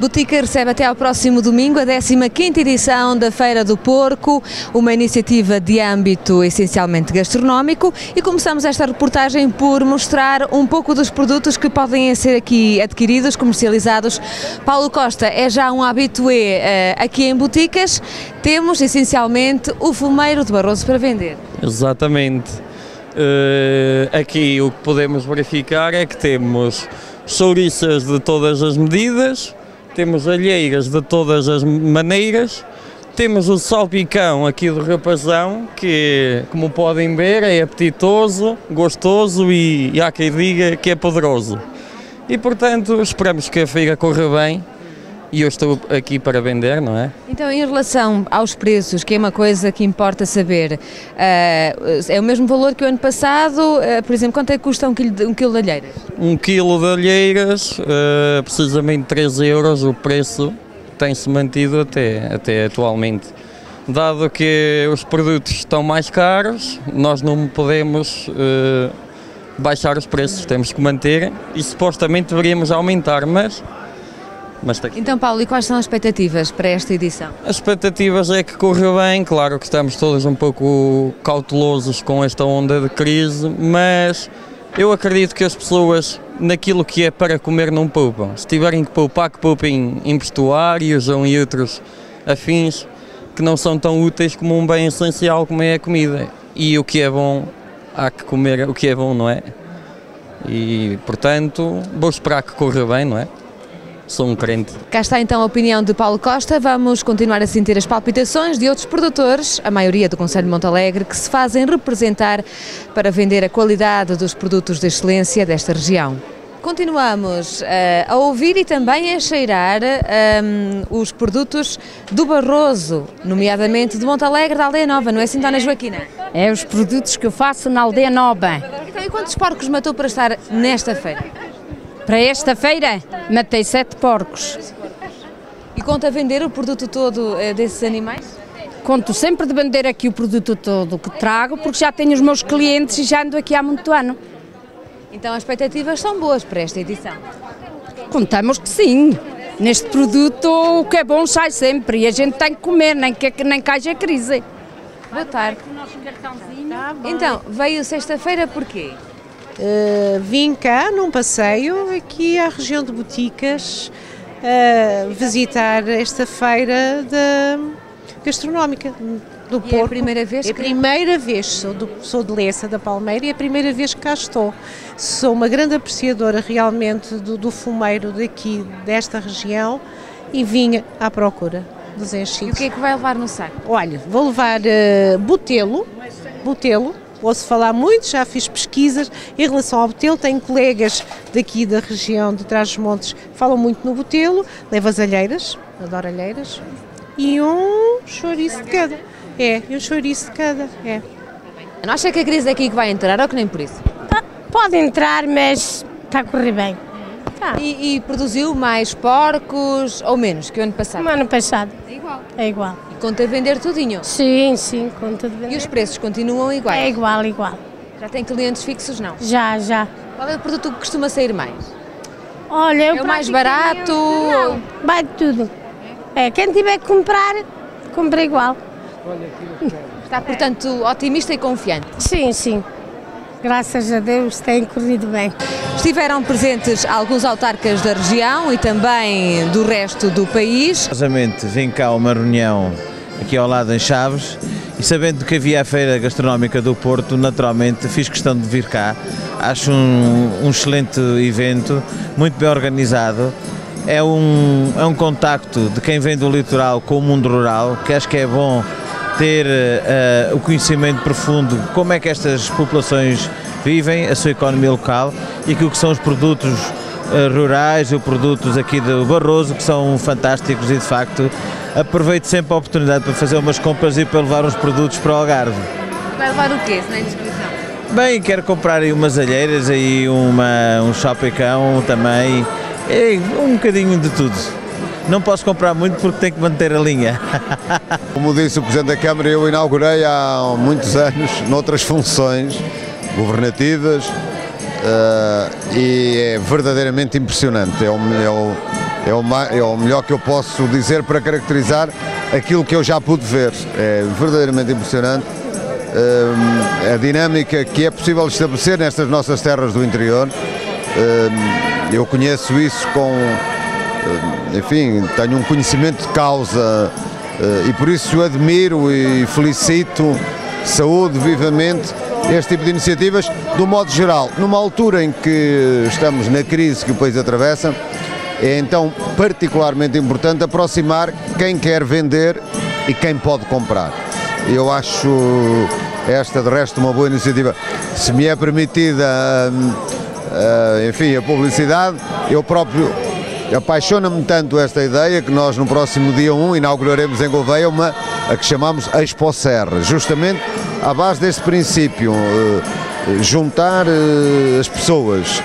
Botica recebe até ao próximo domingo a 15ª edição da Feira do Porco, uma iniciativa de âmbito essencialmente gastronómico, e começamos esta reportagem por mostrar um pouco dos produtos que podem ser aqui adquiridos, comercializados. Paulo Costa é já um habitué aqui em Boticas. Temos essencialmente o fumeiro de Barroso para vender. Exatamente. Aqui o que podemos verificar é que temos chouriças de todas as medidas, temos alheiras de todas as maneiras, temos o salpicão aqui do Rapazão, que, como podem ver, é apetitoso, gostoso e há quem diga que é poderoso. E, portanto, esperamos que a feira corra bem. E eu estou aqui para vender, não é? Então, em relação aos preços, que é uma coisa que importa saber, é o mesmo valor que o ano passado? Por exemplo, quanto é que custa um quilo de alheiras? Um quilo de alheiras, precisamente 3 euros, o preço tem-se mantido até atualmente. Dado que os produtos estão mais caros, nós não podemos baixar os preços, temos que manter e supostamente deveríamos aumentar, mas então, Paulo, e quais são as expectativas para esta edição? As expectativas é que corra bem, claro que estamos todos um pouco cautelosos com esta onda de crise, mas eu acredito que as pessoas, naquilo que é para comer, não poupam. Se tiverem que poupar, que poupem em vestuários ou em outros afins que não são tão úteis como um bem essencial como é a comida. E o que é bom, há que comer o que é bom, não é? E, portanto, vou esperar que corra bem, não é? Sou um crente. Cá está então a opinião de Paulo Costa. Vamos continuar a sentir as palpitações de outros produtores, a maioria do Concelho de Montalegre, que se fazem representar para vender a qualidade dos produtos de excelência desta região. Continuamos a ouvir e também a cheirar os produtos do Barroso, nomeadamente de Montalegre, da Aldeia Nova, não é assim, Dona Joaquina? É os produtos que eu faço na Aldeia Nova. Então, e quantos porcos matou para estar nesta feira? Para esta feira, matei 7 porcos. E conta vender o produto todo desses animais? Conto sempre de vender aqui o produto todo que trago, porque já tenho os meus clientes e já ando aqui há muito ano. Então as expectativas são boas para esta edição? Contamos que sim. Neste produto o que é bom sai sempre e a gente tem que comer, nem que haja crise. Boa tarde. Então, veio sexta-feira porquê? Vim cá num passeio aqui à região de Boticas visitar esta feira gastronómica do Porco. É a primeira vez? É a primeira vez, sou de Lessa da Palmeira e é a primeira vez que cá estou. Sou uma grande apreciadora realmente do fumeiro daqui, desta região, e vim à procura dos enchidos. E o que é que vai levar no saco? Olha, vou levar botelo. Ouço falar muito, já fiz pesquisas em relação ao botelo, tenho colegas daqui da região de Trás-os-Montes que falam muito no botelo, levo as alheiras, adoro alheiras, e um chouriço de cada. Um chouriço de cada, Não acha que a crise aqui que vai entrar ou que nem por isso? Pode entrar, mas está a correr bem. Tá. E produziu mais porcos ou menos que o ano passado? No ano passado. É igual? É igual. E conta a vender tudinho? Sim, conta de vender. E os preços continuam iguais? É igual. Já tem clientes fixos, não? Já. Qual é o produto que costuma sair mais? Olha, é o mais barato? Não, vai de tudo. Quem tiver que comprar, compra igual. Está, portanto, otimista e confiante? Sim. Graças a Deus tem corrido bem. Estiveram presentes alguns autarcas da região e também do resto do país. Vim cá a uma reunião aqui ao lado em Chaves e, sabendo que havia a Feira Gastronómica do Porto, naturalmente fiz questão de vir cá. Acho um excelente evento, muito bem organizado. É um contacto de quem vem do litoral com o mundo rural, que acho que é bom ter o conhecimento profundo de como é que estas populações vivem, a sua economia local e aquilo que são os produtos rurais, os produtos aqui do Barroso, que são fantásticos e, de facto, aproveito sempre a oportunidade para fazer umas compras e para levar uns produtos para o Algarve. Vai levar o quê, se não é inscrição? Bem, quero comprar aí umas alheiras, aí um salpicão também, e um bocadinho de tudo. Não posso comprar muito porque tenho que manter a linha. Como disse o Presidente da Câmara, eu inaugurei há muitos anos, noutras funções governativas, e é verdadeiramente impressionante. é o melhor que eu posso dizer para caracterizar aquilo que eu já pude ver. É verdadeiramente impressionante a dinâmica que é possível estabelecer nestas nossas terras do interior. Eu conheço isso enfim, tenho um conhecimento de causa e por isso admiro e felicito, saúdo vivamente este tipo de iniciativas, do modo geral. Numa altura em que estamos na crise que o país atravessa, é então particularmente importante aproximar quem quer vender e quem pode comprar. Eu acho esta, de resto, uma boa iniciativa. Se me é permitida, enfim, a publicidade, eu próprio apaixona-me tanto esta ideia que nós no próximo dia 1 inauguraremos em Gouveia a que chamamos Expo Serra, justamente à base deste princípio, juntar as pessoas,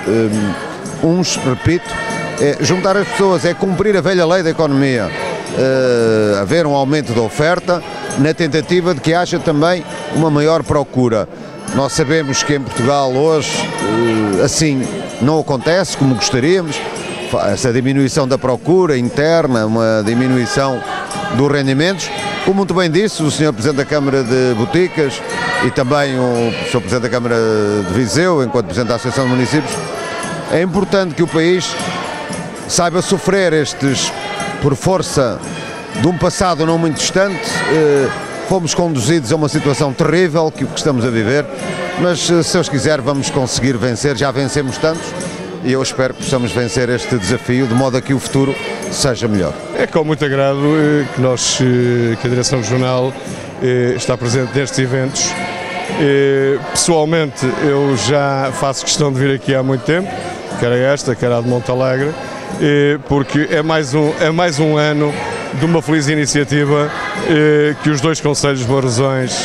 repito, juntar as pessoas é cumprir a velha lei da economia, haver um aumento da oferta na tentativa de que haja também uma maior procura. Nós sabemos que em Portugal hoje assim não acontece como gostaríamos, essa diminuição da procura interna, uma diminuição dos rendimentos, como muito bem disse o Sr. Presidente da Câmara de Boticas e também o Sr. Presidente da Câmara de Viseu, enquanto Presidente da Associação de Municípios. É importante que o país saiba sofrer por força de um passado não muito distante, fomos conduzidos a uma situação terrível que estamos a viver, mas se Deus quiser vamos conseguir vencer, já vencemos tantos e eu espero que possamos vencer este desafio de modo a que o futuro seja melhor. É com muito agrado que a Direção Regional está presente nestes eventos. Pessoalmente eu já faço questão de vir aqui há muito tempo, quer esta, quer a de Montalegre, porque é mais um ano de uma feliz iniciativa que os dois concelhos de Barrosões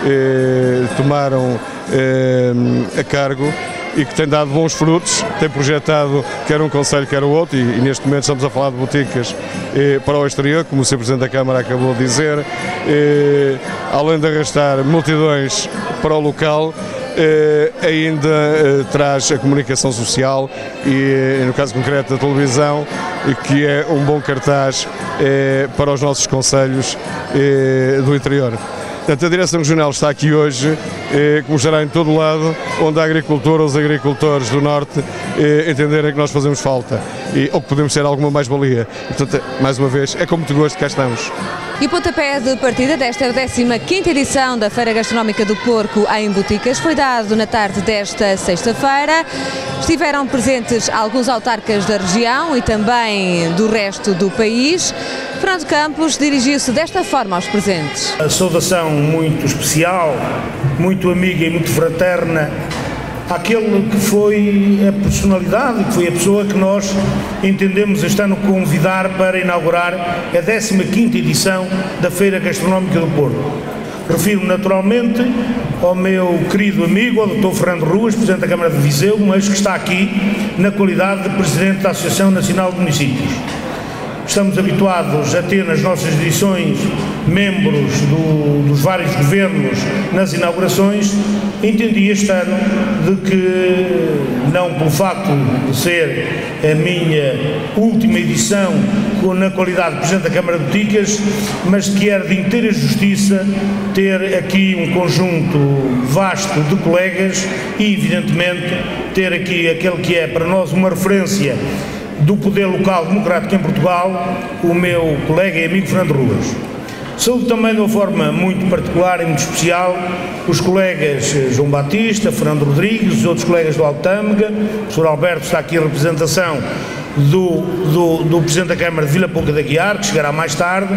tomaram a cargo e que tem dado bons frutos, tem projetado quer um concelho quer o outro e neste momento estamos a falar de Boticas para o exterior, como o Sr. Presidente da Câmara acabou de dizer, além de arrastar multidões para o local, ainda traz a comunicação social e, no caso concreto, a televisão, que é um bom cartaz para os nossos concelhos do interior. Portanto, a Direção Regional está aqui hoje, como estará em todo o lado, onde a agricultura, os agricultores do Norte entenderem que nós fazemos falta ou que podemos ter alguma mais-valia. Portanto, mais uma vez, é com muito gosto que cá estamos. E o pontapé de partida desta 15ª edição da Feira Gastronómica do Porco em Boticas foi dado na tarde desta sexta-feira. Estiveram presentes alguns autarcas da região e também do resto do país. Fernando Campos dirigiu-se desta forma aos presentes. A saudação muito especial, muito amiga e muito fraterna àquele que foi a personalidade, que foi a pessoa que nós entendemos este ano convidar para inaugurar a 15ª edição da Feira Gastronómica do Porco. Refiro-me naturalmente ao meu querido amigo, ao Dr. Fernando Ruas, Presidente da Câmara de Viseu, mas que está aqui na qualidade de Presidente da Associação Nacional de Municípios. Estamos habituados a ter nas nossas edições membros dos vários governos nas inaugurações. Entendi este ano de que, não pelo facto de ser a minha última edição na qualidade de Presidente da Câmara de Boticas, mas que era de inteira justiça ter aqui um conjunto vasto de colegas e, evidentemente, ter aqui aquele que é para nós uma referência do poder local democrático em Portugal, o meu colega e amigo Fernando Ruas. Saúdo também de uma forma muito particular e muito especial os colegas João Batista, Fernando Rodrigues, os outros colegas do Altâmega, o Sr. Alberto está aqui em representação do Presidente da Câmara de Vila Pouca de Aguiar, que chegará mais tarde,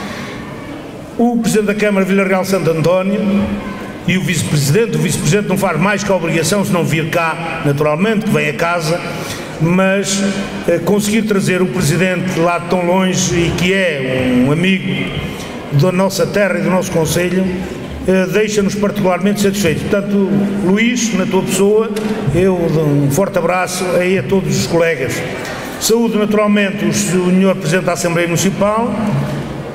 o Presidente da Câmara de Vila Real Santo António e o Vice-Presidente não faz mais que a obrigação, se não vir cá, naturalmente, que vem a casa, mas conseguir trazer o Presidente lá de tão longe e que é um amigo da nossa terra e do nosso concelho, deixa-nos particularmente satisfeitos. Portanto, Luís, na tua pessoa, eu dou um forte abraço aí a todos os colegas. Saúdo naturalmente o Sr. Presidente da Assembleia Municipal,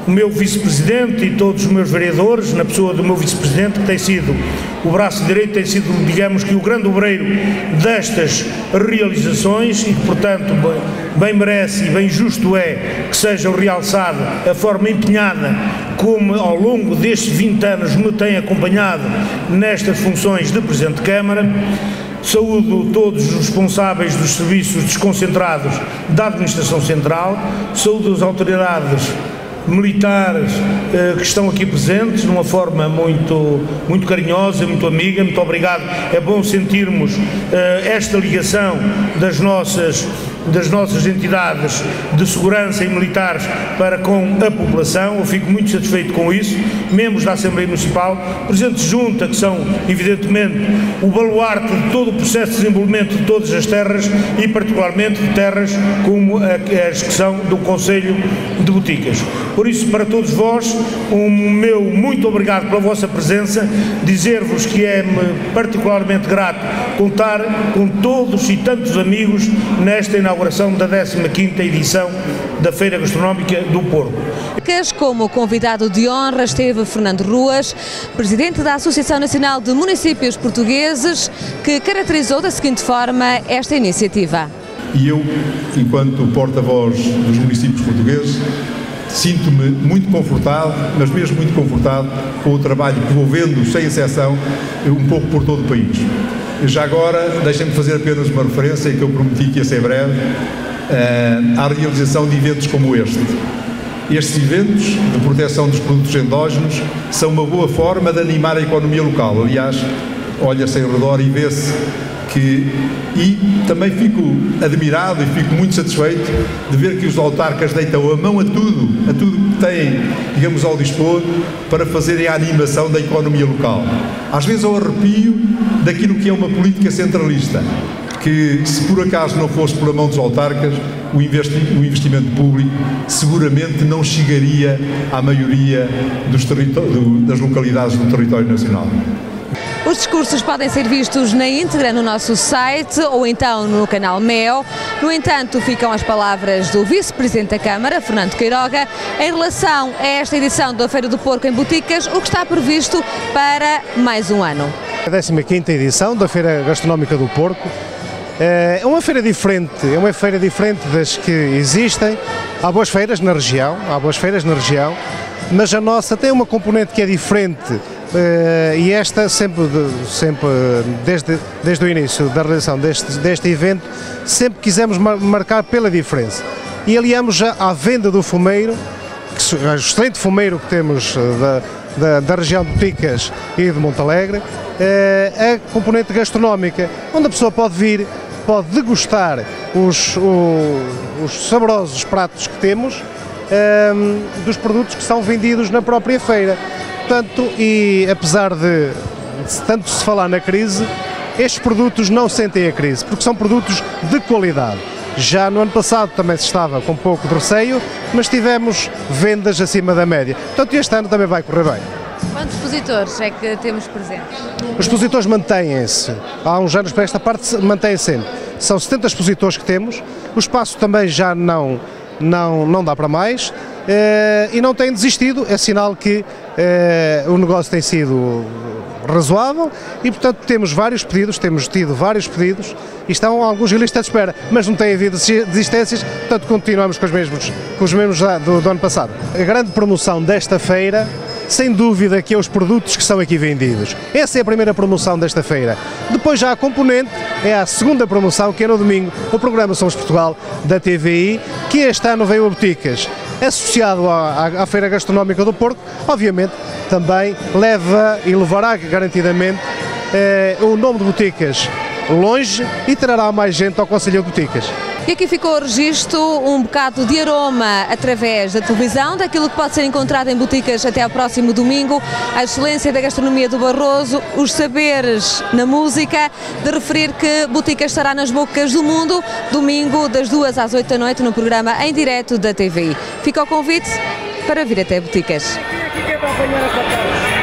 o meu vice-presidente e todos os meus vereadores, na pessoa do meu vice-presidente, que tem sido o braço direito, tem sido, digamos que, o grande obreiro destas realizações e que, portanto, bem merece e bem justo é que seja realçada a forma empenhada como ao longo destes 20 anos me tem acompanhado nestas funções de Presidente de Câmara. Saúdo todos os responsáveis dos serviços desconcentrados da Administração Central, saúdo as autoridades militares que estão aqui presentes de uma forma muito carinhosa, muito amiga. Muito obrigado. É bom sentirmos esta ligação das nossas entidades de segurança e militares para com a população. Eu fico muito satisfeito com isso. Membros da Assembleia Municipal, Presidentes de Junta, que são evidentemente o baluarte de todo o processo de desenvolvimento de todas as terras e particularmente de terras como as que são do Conselho de Boticas. Por isso, para todos vós, o meu muito obrigado pela vossa presença, dizer-vos que é-me particularmente grato contar com todos e tantos amigos nesta inauguração da 15ª edição da Feira Gastronómica do Porto. Como convidado de honra esteve Fernando Ruas, presidente da Associação Nacional de Municípios Portugueses, que caracterizou da seguinte forma esta iniciativa. E eu, enquanto porta-voz dos municípios portugueses, sinto-me muito confortado, mas mesmo muito confortado com o trabalho que vou vendo, sem exceção, um pouco por todo o país. Já agora, deixem-me fazer apenas uma referência, que eu prometi que ia ser breve, à realização de eventos como este. Estes eventos de proteção dos produtos endógenos são uma boa forma de animar a economia local. Aliás, olha-se ao redor e vê-se que... E também fico admirado e fico muito satisfeito de ver que os autarcas deitam a mão a tudo que têm, digamos, ao dispor para fazerem a animação da economia local. Às vezes eu arrepio daquilo que é uma política centralista, que se por acaso não fosse pela mão dos autarcas, o investimento público seguramente não chegaria à maioria das localidades do território nacional. Os discursos podem ser vistos na íntegra no nosso site ou então no canal MEO. No entanto, ficam as palavras do Vice-Presidente da Câmara, Fernando Queiroga, em relação a esta edição da Feira do Porco em Boticas, o que está previsto para mais um ano. A 15ª edição da Feira Gastronómica do Porco é uma feira diferente, das que existem. Há boas feiras na região, mas a nossa tem uma componente que é diferente. E esta sempre desde o início da realização deste evento, sempre quisemos marcar pela diferença. E aliamos já à venda do fumeiro, o excelente fumeiro que temos da região de Boticas e de Montalegre, a componente gastronómica, onde a pessoa pode vir, pode degustar os saborosos pratos que temos, dos produtos que são vendidos na própria feira. Portanto, e apesar de tanto se falar na crise, estes produtos não sentem a crise, porque são produtos de qualidade. Já no ano passado também se estava com um pouco de receio, mas tivemos vendas acima da média. Portanto, este ano também vai correr bem. Quantos expositores é que temos presentes? Os expositores mantêm-se. Há uns anos para esta parte mantêm-se sempre. São 70 expositores que temos. O espaço também já não dá para mais. E não têm desistido, é sinal que o negócio tem sido razoável e, portanto, temos tido vários pedidos e estão alguns em lista de espera, mas não tem havido desistências, portanto continuamos com os mesmos do ano passado. A grande promoção desta feira, sem dúvida, que é os produtos que são aqui vendidos. Essa é a primeira promoção desta feira. Depois já a componente é a segunda promoção, que é no domingo, o programa Somos Portugal da TVI, que este ano veio a Boticas. Associado à Feira Gastronómica do Porco, obviamente também levará garantidamente o nome de Boticas longe e trará mais gente ao Conselho de Boticas. E aqui ficou o registro, um bocado de aroma através da televisão, daquilo que pode ser encontrado em Boticas até ao próximo domingo, a excelência da gastronomia do Barroso, os saberes na música, de referir que Boticas estará nas bocas do mundo, domingo das 2 às 8 da noite no programa em direto da TVI. Fica o convite para vir até Boticas.